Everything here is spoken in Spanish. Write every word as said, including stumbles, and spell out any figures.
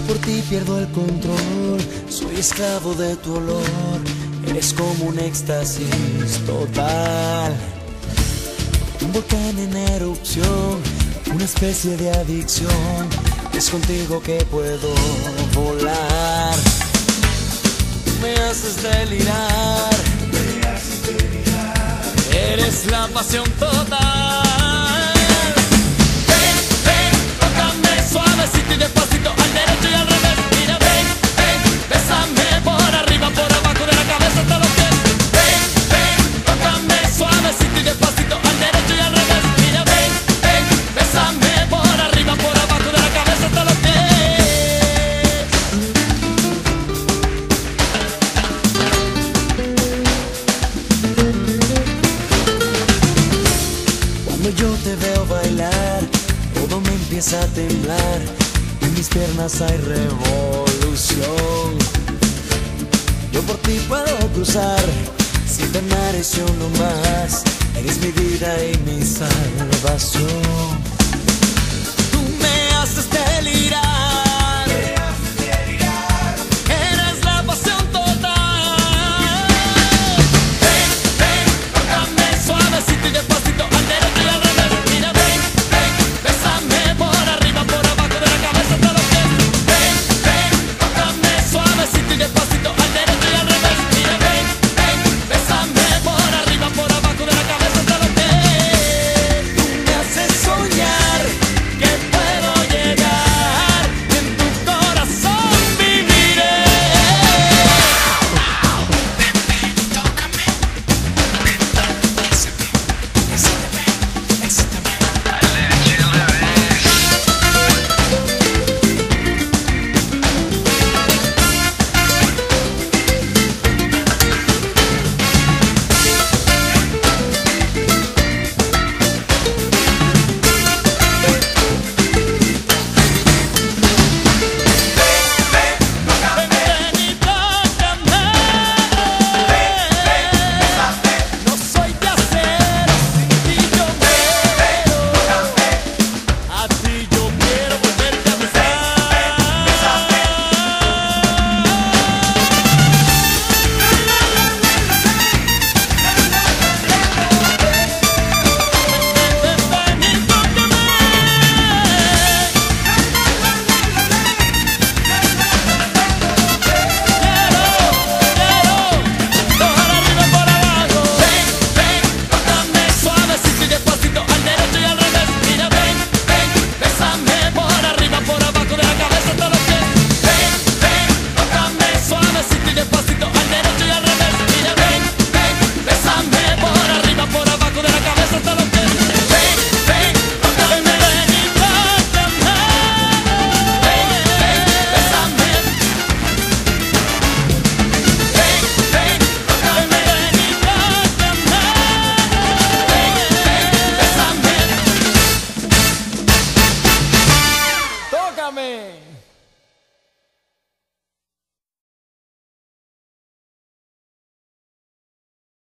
por ti pierdo el control, soy esclavo de tu olor, eres como un éxtasis total. Un volcán en erupción, una especie de adicción, es contigo que puedo volar. Tú me haces delirar, me haces delirar, eres la pasión total. Ven, ven, tócame suavecito y despacito, al derecho y al revés. Mira, ven, ven, bésame por arriba, por abajo de la cabeza hasta los pies. Ven, ven, tócame suavecito y despacito, al derecho y al revés. Mira, ven, ven, bésame por arriba, por abajo de la cabeza hasta los pies. Cuando yo te veo bailar, todo me empieza a temblar, en mis piernas hay revolución. Yo por ti puedo cruzar, siete mares yo no más, eres mi vida y mi salvación.